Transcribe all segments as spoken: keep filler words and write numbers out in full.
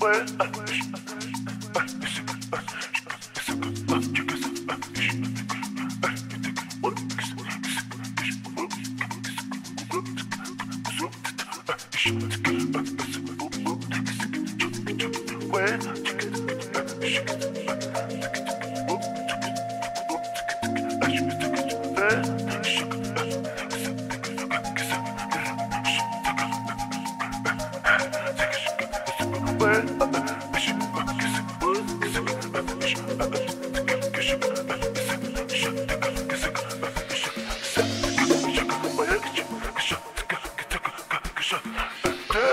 Where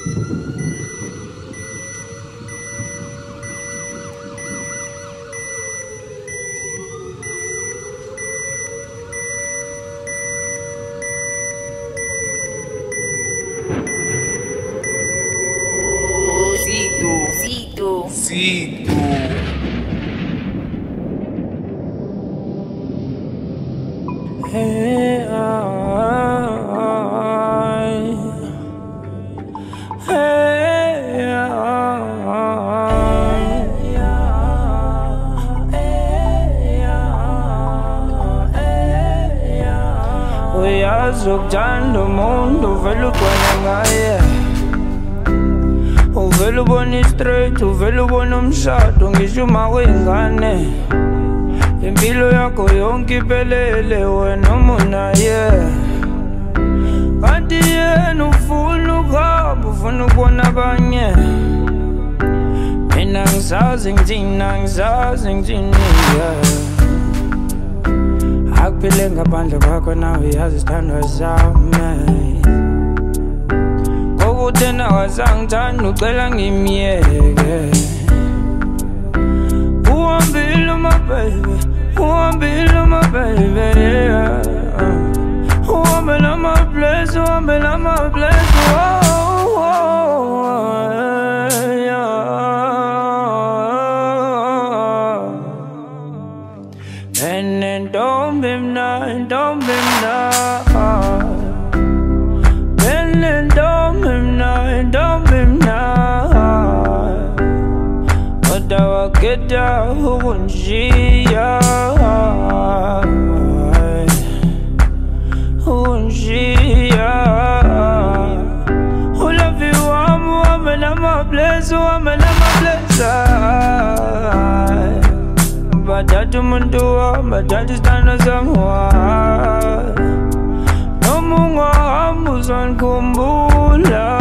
Zito, Zito, Zito. Hey, I, hey, I, uyazi ukuthanda umuntu uvela ugcwele ngaye, uvela ubona i-straight, uvela ubona umshado ngisho uma uyingane. Impilo yakho yonke iphelele wena umunaye, kanti yena ufuna ukuhamba, ufuna ukubona abanye. Mina ngisazi ngithini, angisazi ngithini, yeah. Akuphile ngaphandle kwakho nawe yazi isithandwa sami, kokuthi nawe azangithanda ucela ngimyeke. Uhambile my baby, uhambile my baby, yeah. Uhambile my place, uhambile my place, oh, oh, yeah. And then don't be mad, don't be mad. And then don't be mad, don't be mad. But I will get down, who won't she? Who won't she? Who love you? I'm woman, I'm a blessed woman, I'm a blessed. But that woman do, but that is not someone. No more, I'm on Kumbula.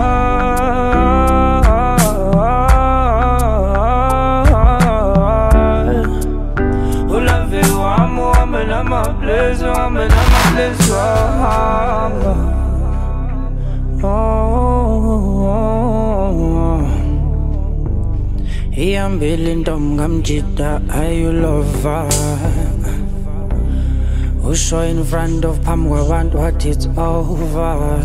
I'm a place, I'm a place, oh. I'm feeling dumb, I'm jita, I love her. Who show in front of Pam, we want what it's over.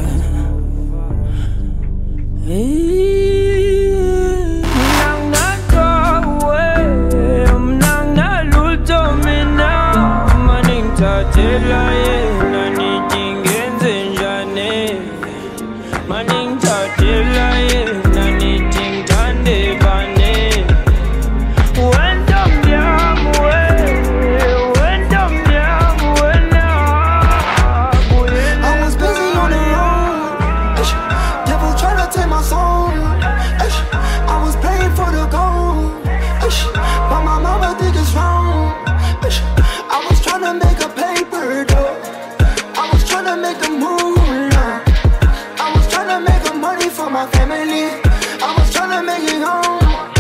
Nang na go away, nang na luto me now. Maning tatela ye, nani tingenze njane. Maning tatela ye, nani tingtande bane. When dum yam we, when dum yam we now. I was busy on the road, devil trying to take my soul. I was paying for the gold, but my mama think it's wrong. I was trying to make a paper though, I was trying to make a move. I was trying to make a money for my family, I was trying to make it home.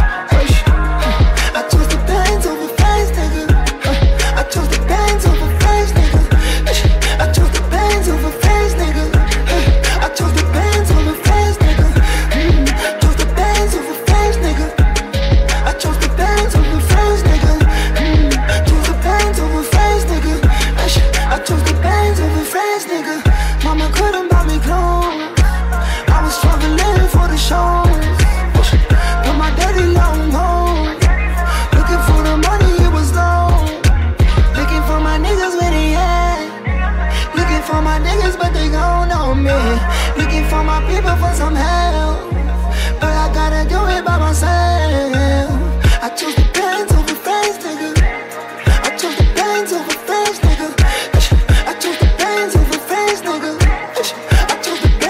I chose the bands over face, nigga. I chose the bands over face, nigga. I chose the bands over face, nigga. I chose the bands over face, nigga. Chose the bands over face, nigga. I chose the bands over face, nigga. Chose the bands over face, nigga. I chose the bands over face, nigga. Mama couldn't buy me clothes, I was struggling for the shows. But my daddy long home, looking for the money, it was low. Looking for my niggas where they at, looking for my niggas but they gon' know me. Looking for my people for some help, but I gotta do it by myself. I chose the bands over face, nigga. I chose the bands over face, nigga. I chose the bands over face, nigga. I chose the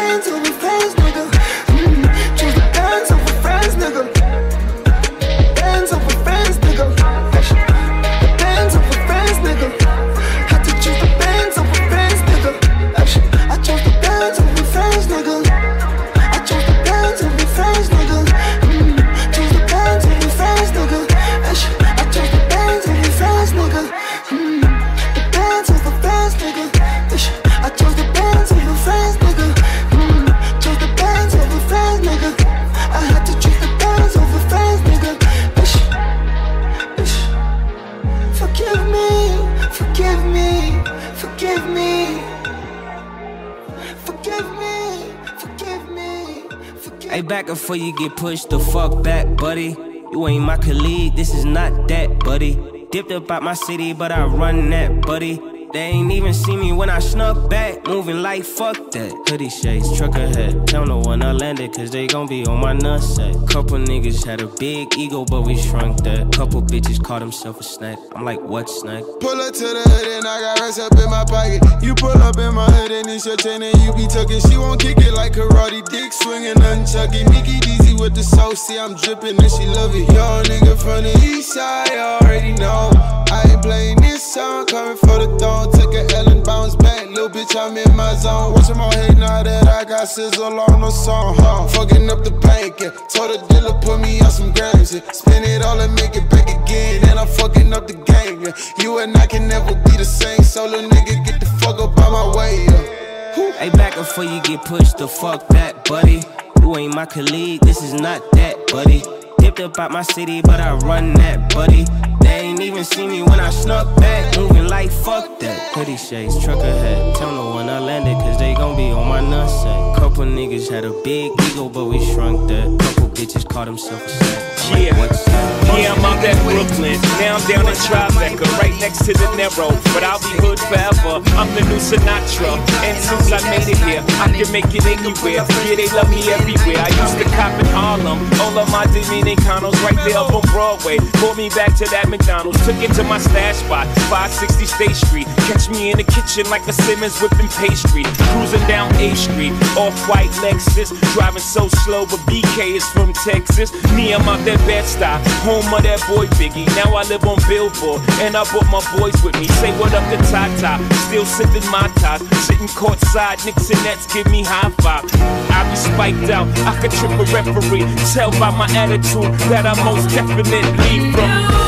forgive me, forgive me, forgive me. Hey, back before you get pushed the fuck back, buddy. You ain't my colleague, this is not that, buddy. Dipped up out my city, but I run that, buddy. They ain't even see me when I snuck back, moving like fuck that. Hoodie shades, truck ahead, tell no one I landed, cause they gon' be on my nutsack. Couple niggas had a big ego, but we shrunk that. Couple bitches caught themselves a snack, I'm like, what snack? Pull up to the hood and I got rest up in my pocket. You pull up in my hood and it's your chain and you be tucking. She won't kick it like karate, dick swinging, nunchucking. Mickey D Z with the sauce, see I'm dripping and she love it. Yo, nigga from the east side, you already know. I ain't playing this song, coming for the throne. Took an L and bounce back, little bitch, I'm in my zone. Watch them all hate now that I got sizzle on the song, huh? Fucking up the bank, yeah. Told the dealer put me on some grams, yeah. Spin it all and make it back again, and I'm fucking up the game, yeah. You and I can never be the same, so little nigga, get the fuck up out my way, yeah. Hey, back before you get pushed the fuck back, buddy. You ain't my colleague, this is not that, buddy. Dipped up out my city, but I run that, buddy. They ain't even see me when I snuck back, moving like fuck that. Hoodie shades, truck ahead, tell no one I landed, cause they gon' be on my nutsack. Couple niggas had a big ego, but we shrunk that. Couple bitches caught themselves a snack. Yeah, yeah, I'm out at Brooklyn, now I'm down in Tribeca, right next to the Narrow, but I'll be hood forever. I'm the new Sinatra, and since I made it here, I can make it anywhere. Yeah, they love me everywhere. I used to cop in Harlem, all of my Dominicanos right there up on Broadway. Pulled me back to that McDonald's, took it to my stash spot, five sixty State Street. Catch me in the kitchen like a Simmons whipping pastry. Cruising down A Street, off-white Lexus, driving so slow, but B K is from Texas. Me, I'm out that Bed-Stuy, home of that boy Biggie. Now I live on Billboard, and I brought my boys with me. Say what up to Tata, still sipping my ties, sitting courtside, Knicks and Nets give me high five. I be spiked out, I could trip a referee. Tell by my attitude that I most definitely from.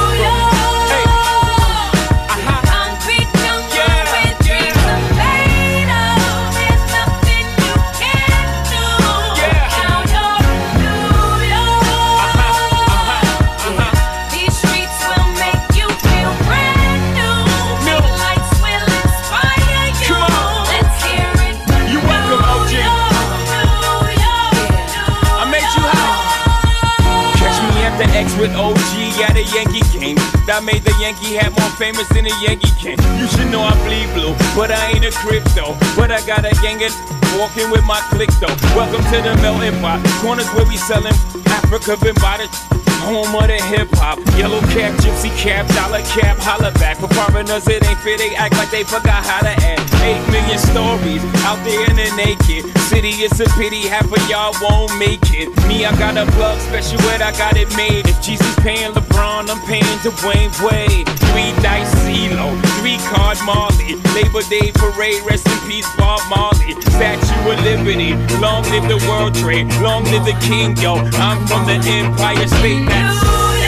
With O G at a Yankee game, that made the Yankee hat more famous than a Yankee can. You should know I bleed blue, but I ain't a crypto. But I got a gang of walking with my click though. Welcome to the melting pot, corners where we selling Africa been by the home of the hip hop. Yellow cap, gypsy cap, dollar cap, holla back. For foreigners it ain't fair, they act like they forgot how to act. Eight million stories out there in the naked city. It's a pity half of y'all won't make it. Me, I got a plug special ed, I got it made. If Jesus paying LeBron, I'm paying Dwayne Wade. Three dice Zito, three card Marley. Labor Day parade, rest in peace Bob Marley. Statue of Liberty, long live the World Trade, long live the King, yo. I'm from the Empire State. That's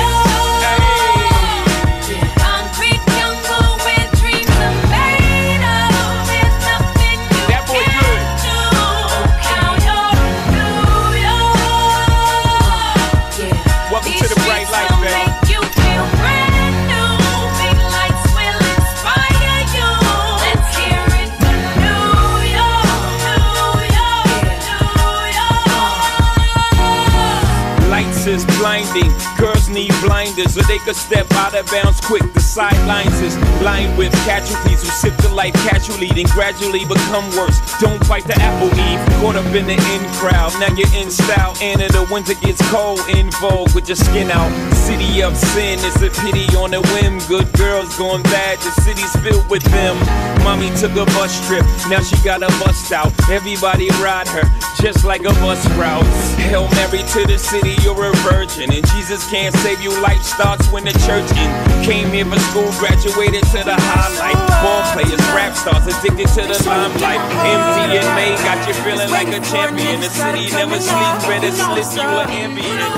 blinding. Girls need blinders so they could step out of bounds quick. The sidelines is lined with casualties who sip the life casually, then gradually become worse. Don't bite the apple eve, caught up in the in crowd. Now you're in style, and in the winter gets cold. In vogue with your skin out. City of sin, it's a pity on a whim. Good girls going bad, the city's filled with them. Mommy took a bus trip, now she got a bust out. Everybody ride her, just like a bus route. Hail Mary to the city, you're a virgin, and Jesus can't save you. Life starts when the church in. Came here for school, graduated to the highlight. Ball players, rap stars, addicted to the limelight. M D and May got you feeling like a champion. The city never sleeps, better slip you an ambient.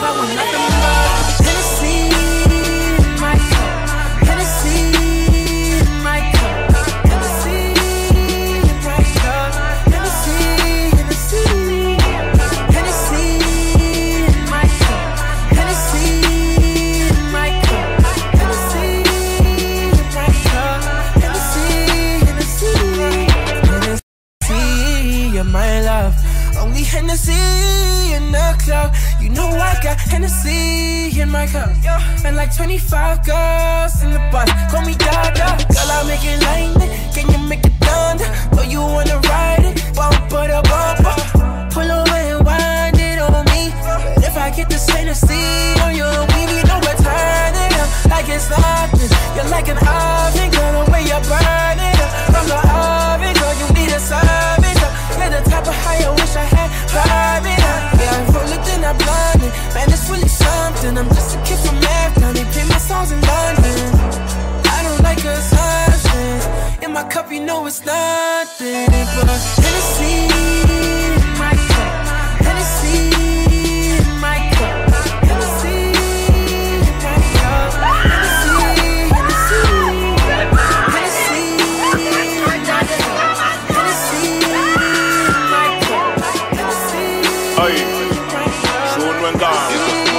My life. love. Only Hennessy in the club. You know I got Hennessy in my cup. And like twenty-five girls in the bus. Call me Dada. Girl, I make it lightning. Can you make it thunder? Know you wanna ride it? Bumper to bumper. Pull over and wind it on me. But if I get this Hennessy on you, we need no return it up. Like it's nothing. You're like an oven, girl, the way you burn it up. From the oven, girl, you need a service up. You're the type of high I wish I had private up. Yeah, I roll it, then I blind it. Man, it's really something. I'm just a kid from Africa. They play my songs in London. I don't like assumptions. In my cup, you know it's nothing but Hennessy in my cup. Hennessy in my cup. Hennessy in my cup. Hennessy, Hennessy, Hennessy in my cup. Hennessy in my cup. Hennessy in my cup. Soon when gone.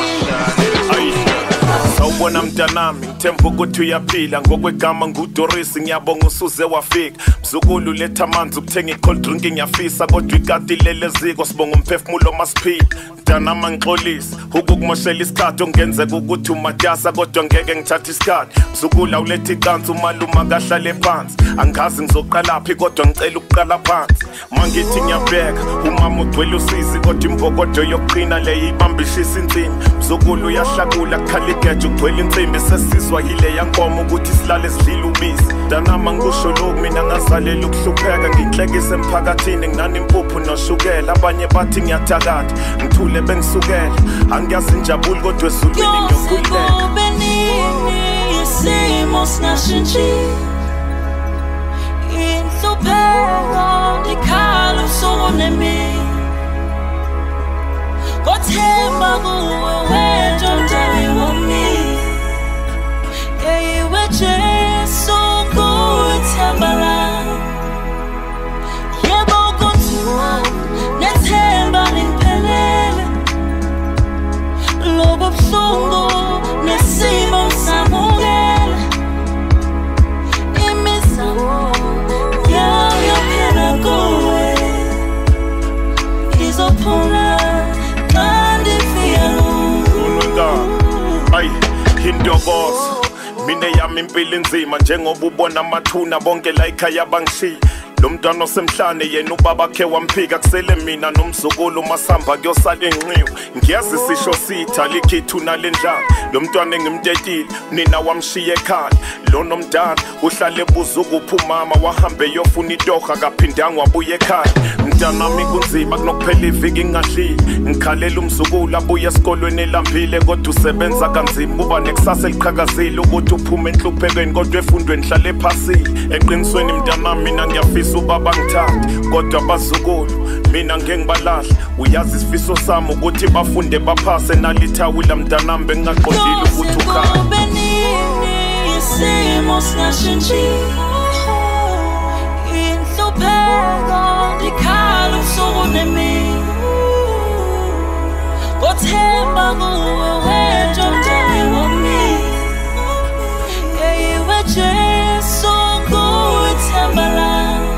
Sawubona mntanami ngithemba ukuthi uyaphila ngokwegama nguDorisi ngiyabonga usuze wafika mzukulu letha amanzi ukuthenga icold drink ngiyafisa kodwa ikati lele ziko sibonga umphefumulo masiphila mntanami ngixolisa ukukumoshela isikhathi ongenzeka ukuthi umatasa kodwa ngeke ngithathe isikhathi mzukulu uletha icansi umaluma kahlale phansi angazi ngizoqalaphi kodwa ngicela ukuqala phansi mangithi ngiyabheka umama ugcwele usisi kodwa imbokodo yokuqina le ibambishisa insimbi mzukulu uyahlakula kukhala igeje ugcwele insimbi sesizwa yile yankomo ukuthi silale sidlile ubisi mntanami ngikusho lokhu mina ngazalela ukuhlupheka nginhlekisa emphakathini nginani impuphu noshukela abanye bathi ngiyathakatha ngithule bengisukela angiyazi injabulo kodwa ezulwini ngiyokhuleka isimo singashintshi inhlupheko ikhala usonemi kothemba kuwe wethu mntwana wami yeyiwe Jesu kuthemba lami yebo kuthiwa nethemba liphelele lobo buhlungu nesimo samukela imizamo yami yaphela kuwe izophuma kandi fiyalo ay indokozo mina yami impilo inzima njengoba ubona amathuna bonke la ekhaya bangishiya lo mntwana osemhlane yena ubaba khe wamphika kusele mina nomzukulu masamba kuyosala enqiwe ngiyazi sisho sitha likhethu nalendlala lo mntwana engimtetile nina wamshiya ekhaya lo nomdala uhlale ebuza ukuphi umama wahambe yofuna itoha kaphindanga wabuya ekhaya mntanami kunzima kunokuphela iviki ngingadlile ngikhalela umzukulu abuye esikolweni elambile kodwa usebenza kanzima uba nekusasa eliqhakazile ukuthi uphume enhluphekweni kodwa efundweni hlale phasile eqinisweni mntanami mina ngiyafisa ubaba ngithanda kodwa abazukulu mina ngeke ngibalahla uyazi isifiso sami ukuthi bafunde baphase nalithawula mntanami bengaqondile ukuthi ukhaya isimo singashintshi inhlupheko ikhala usonemi kothemba kuwe wethu mntwana wami yeyiwe Jesu kuthemba lami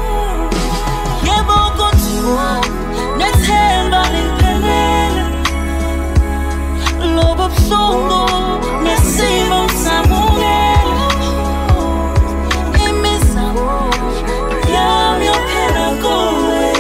yebo kuthiwa nethemba liphelele lobo buhlungu nesimo samukela imizamo yami yaphela kuwe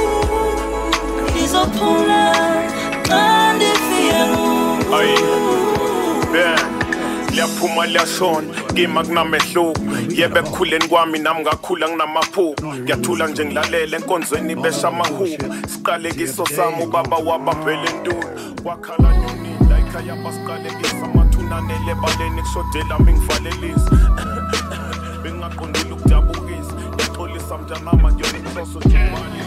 izophuma kandi fiyalo ay ben liyaphuma liyashona ngima kunamehluko yebe ekukhuleni kwami nami ngakhula nginamaphupho ngiyathula nje ngilalela enkonzweni besha amahubo siqalekiso sami ubaba wabambele entulo wakhala nyoni la ekhaya basiqalekisa amathunanele baleni kushodela mingivalelisa bengaqondile ukudabukisa ngixolisa mntanama ngiyonhloso nje imali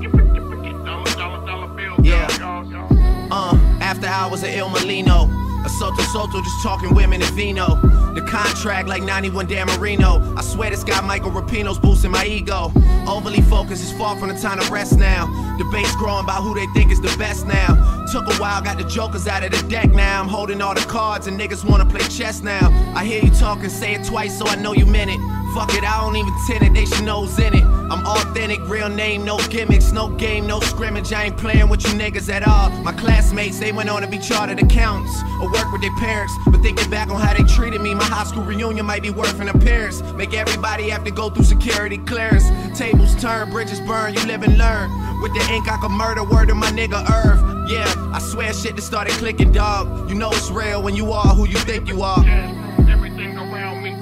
Yeah, uh, after hours at El Molino, a Soto Soto, just talking women and vino. The contract like ninety-one Dan Marino. I swear this guy Michael Rapino's boosting my ego. Overly focused, it's far from the time to rest now. Debates growing about who they think is the best now. Took a while, got the jokers out of the deck now. I'm holding all the cards and niggas wanna play chess now. I hear you talking, say it twice so I know you meant it. Fuck it, I don't even tint it, they should know's in it. I'm authentic, real name, no gimmicks, no game, no scrimmage. I ain't playing with you niggas at all. My classmates, they went on to be chartered accountants or work with their parents. But thinking back on how they treated me, my high school reunion might be worth an appearance. Make everybody have to go through security clearance. Tables turn, bridges burn, you live and learn. With the ink I could murder, word of my nigga Irv. Yeah, I swear shit just started clicking, dog. You know it's real when you are who you think you are. Everything around me.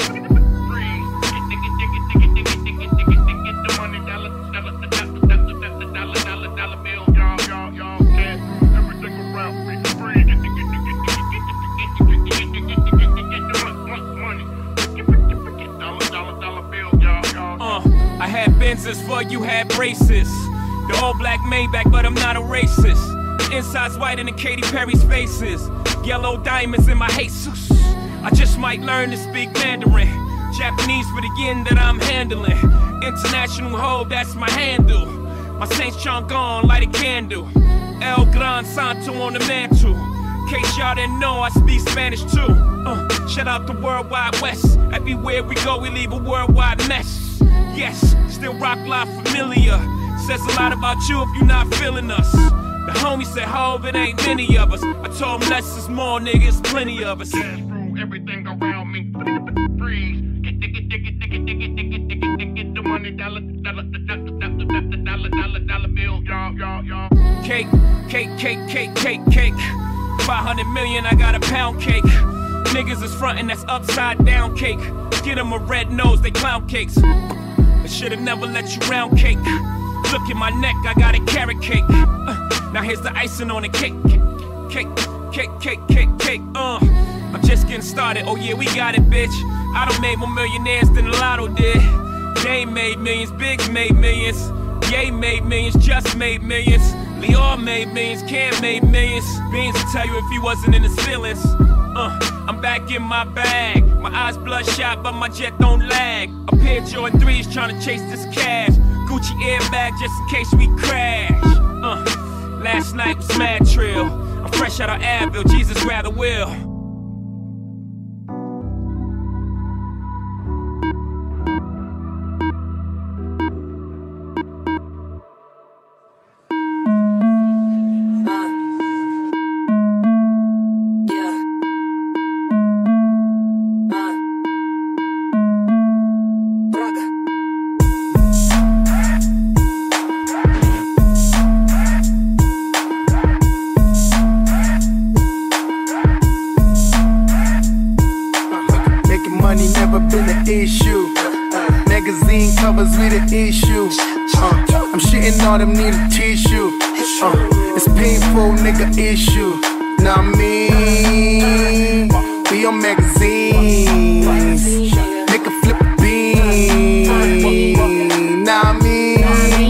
I had Benzes for you had braces. The all black Maybach, but I'm not a racist. Inside's whiter than Katy Perry's faces. Yellow diamonds in my Jesus. I just might learn to speak Mandarin. Japanese for the yen that I'm handling. International hoe, that's my handle. My Saint Chang'an, light a candle. El Gran Santo on the mantle. In case y'all didn't know, I speak Spanish too. Uh, shout out the Worldwide West. Everywhere we go, we leave a worldwide mess. Yes, still rock life familiar. Says a lot about you if you're not feeling us. The homie said, Hov, it ain't many of us. I told him less is more, nigga, it's plenty of us. Everything around me. Freeze. Get, get, get, get, get, get, get, get, get, get, get, get the money. Dollar, dollar, dollar, dollar, dollar, dollar, dollar bill. Y'all, y'all, y'all. Cake, cake, cake, cake, cake, cake. five hundred million, I got a pound cake. Niggas is frontin', that's upside down cake. Get them a red nose, they clown cakes. I should've never let you round cake. Look at my neck, I got a carrot cake. Uh, now here's the icing on the cake. Cake, cake, cake, cake, cake, uh. I'm just getting started, oh yeah, we got it, bitch. I done made more millionaires than the lotto did. They made millions, Biggs made millions. Ye made millions, Just made millions. Lior made millions, Cam made millions. Beans will tell you if he wasn't in his feelings. Uh, I'm back in my bag. My eyes bloodshot, but my jet don't lag. A pair of Jordan threes trying to chase this cash. Gucci airbag just in case we crash. Uh, last night was mad trill. I'm fresh out of Advil, Jesus rather will. All them need a tissue. Uh, it's painful, nigga, issue. Now I mean, we on magazines. Make a flip a bean. Now I mean,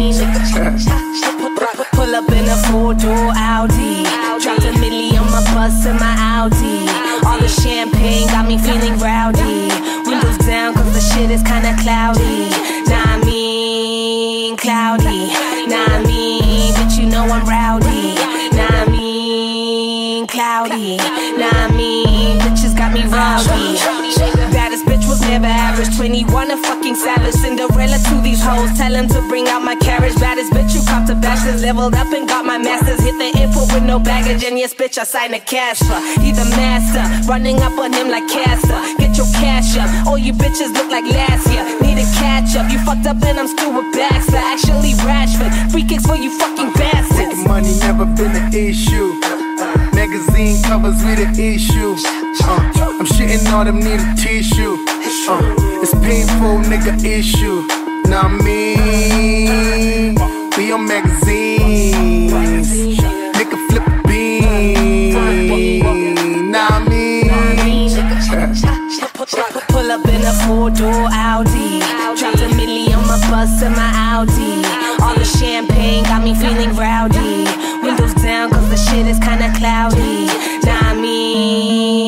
pull up in a four-door Audi. Dropped a milli on my bus and my Audi. All the champagne got me feeling rowdy. Windows down cause the shit is kinda cloudy. Now I mean, cloudy. Nah, I mean, but you know I'm rowdy. Nah, I mean, cloudy. Nah, I mean, bitches got me rowdy. Baddest bitch was never average. twenty-one a fucking savage. Cinderella to these hoes. Tell them to bring out my carriage. Baddest bitch you cop to bachelors. Leveled up and got my masters. Hit the airport with no baggage. And yes, bitch, I signed a cash for. He the master. Running up on him like Castor. Get your cash up. All you bitches look like last year. Need a catch up. You fucked up and I'm still with Baxter. Actually, Rashford. Free kicks for you fucking bastards. Making money never been an issue. Magazine covers we the issue. Uh, I'm shitting all them need a tissue. Uh, it's painful, nigga, issue. Now I mean, we on magazines. Make a flip a bean. Now I mean, pull up in a four-door Audi. Dropped a milli on my bus and my Audi. All the champagne got me feeling rowdy. Windows down cause the shit is kinda cloudy. Now I mean,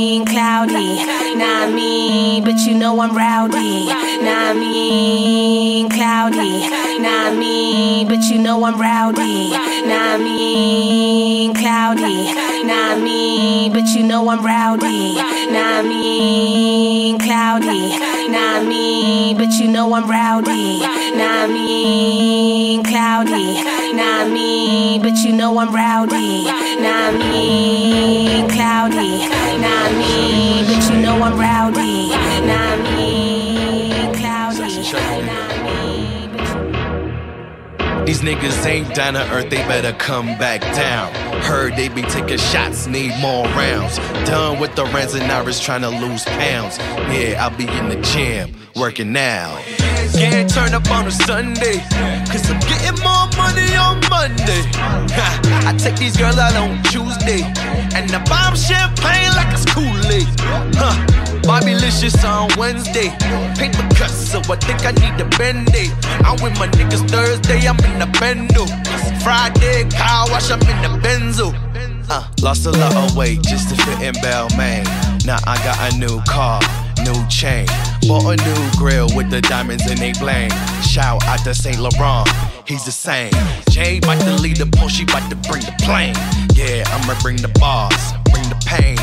I'm rowdy. Nah, I mean cloudy. Nah, I mean, but you know I'm rowdy. Nah, I mean cloudy. Nah, I mean, but you know I'm rowdy. Nah, I mean cloudy. Nah, I mean, but you know I'm rowdy. Nah, I mean cloudy. Nah, I mean, but you know I'm rowdy. Nah, I mean cloudy. Nah, I mean, but you... These niggas ain't down to earth, they better come back down. Heard they be taking shots, need more rounds. Done with the rants and Iris trying to lose pounds. Yeah, I'll be in the gym, working now. Can't turn up on a Sunday, cause I'm getting more money on Monday. Ha, I take these girls out on Tuesday, and I buy them champagne like it's Kool-Aid. Huh, Babbylicious on Wednesday. Paper cuts, so I think I need a band-aid. I'm with my niggas Thursday, I'm in the bendo. Friday, car wash, I'm in the benzo. Uh, lost a lot of weight just to fit in Balmain. Now I got a new car, new chain. Bought a new grill with the diamonds in they bling. Shout out to Saint Laurent, he's the same. Jay bout to lead the pole, she bout to bring the plane. Yeah, I'ma bring the bars, bring the pain.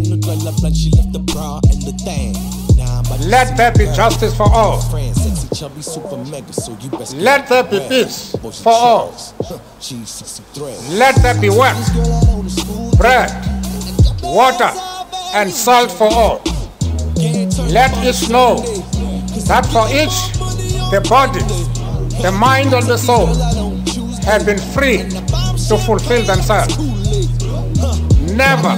Let there be justice for all. Let there be peace for all. Let there be wealth, bread, water, and salt for all. Let each know that for each, the body, the mind, and the soul have been free to fulfill themselves. Never,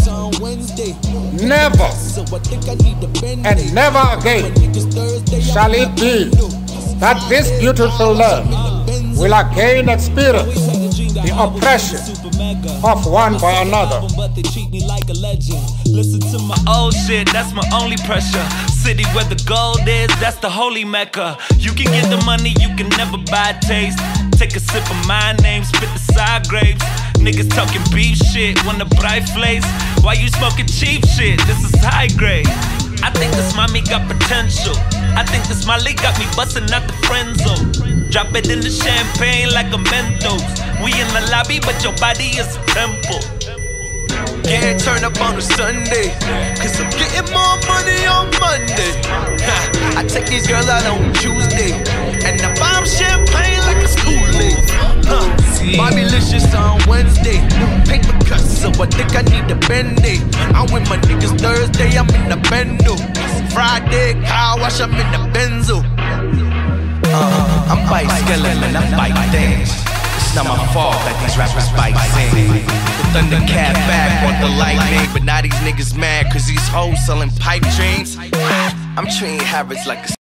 never, and never again shall it be that this beautiful land will again experience the oppression of one by another. Listen to my old shit, that's my only pressure. City where the gold is, that's the holy mecca. You can get the money, you can never buy taste. Take a sip of my name, spit the side grapes. Niggas talking beef shit, want a bright place. Why you smoking cheap shit? This is high grade. I think this mommy got potential. I think this Molly got me busting out the friend zone. Drop it in the champagne like a Mentos. We in the lobby, but your body is a temple. Can't turn up on a Sunday, cause I'm getting more money on Monday. Ha, I take these girls out on Tuesday, and I buy them champagne like it's Kool-Aid. Huh, Babbylicious on Wednesday. Paper cuts, so I think I need a band-aid. I'm with my niggas Thursday, I'm in the bendo. Friday, car wash, I'm in the benzo. Uh, I'm bite skeleton, I bite things. It's not my fault that these rappers bite sing. The Thundercat back on the lightning, but now these niggas mad cause these hoes selling pipe dreams. I'm treating habits like a